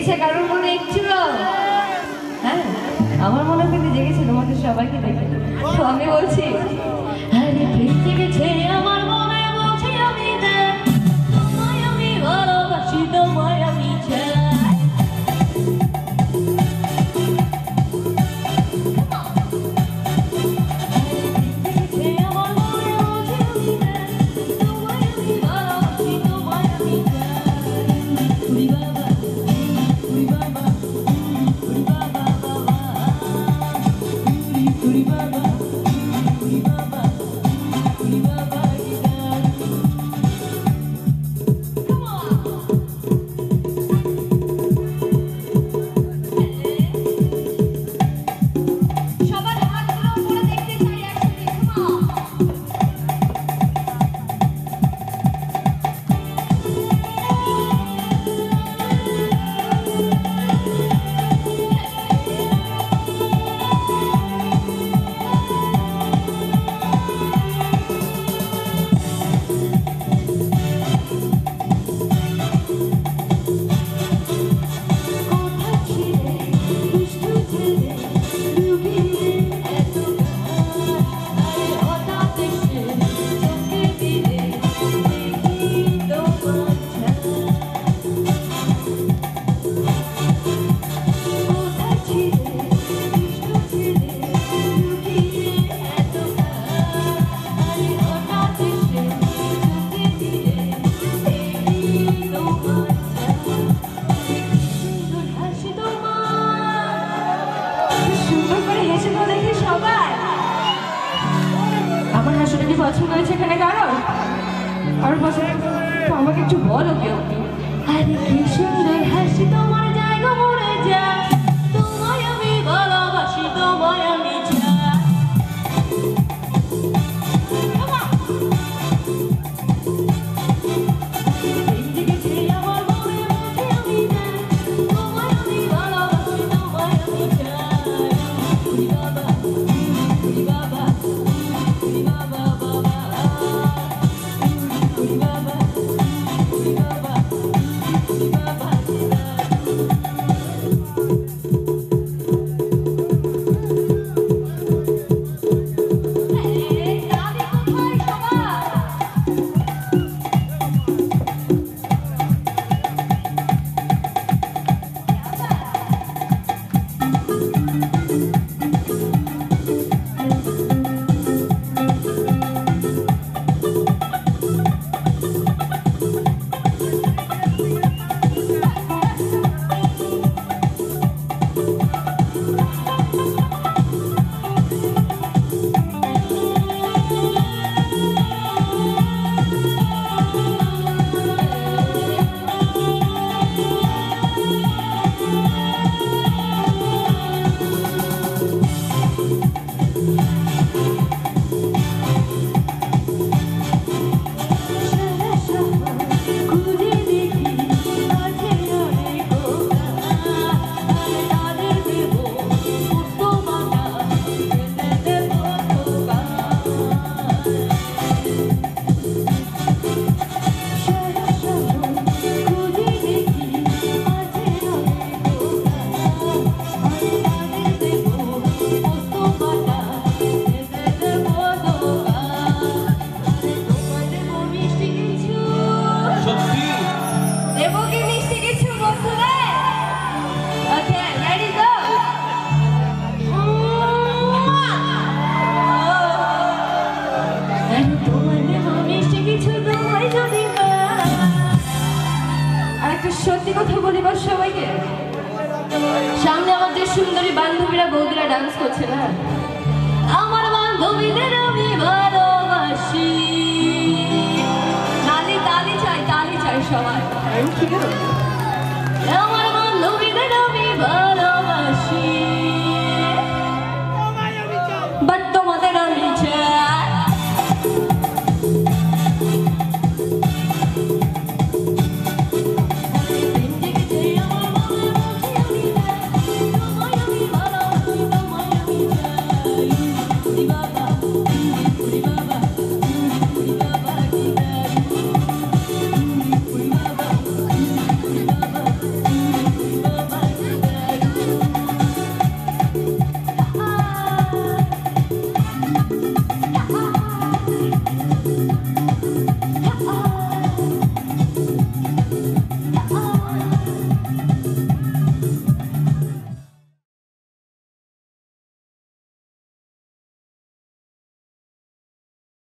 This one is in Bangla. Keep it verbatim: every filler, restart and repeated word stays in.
জেগেছে কারোর মনে একটু? হ্যাঁ, আমার মনে কিন্তু জেগেছে তোমাদের সবাইকে দেখে। তো আমি বলছি, আরে প্রেম জেগেছে আমার মনে, বলছি আমি দেখ, তোমায় আমি ভালোবাসি, তোমায় আমি চাই। পছন্দ হয়েছে এখানে কারোর? আর পছন্দ তো আমাকে একটু বলো কেউ। আরে কি সুন্দর হাসি তোমার, জায়গা মরে যায়, তোমায় আমি ভালোবাসি, তোমায় আমি চাই। সত্যি কথা বলিবার সবাইকে, সামনে আমার যে সুন্দরী বান্ধবীরা বৌদিরা ডান্স করছে না, আমার বান্ধবীদের আমি ভালোবাসি। তালি তালি চাই, তালি চাই সবাই।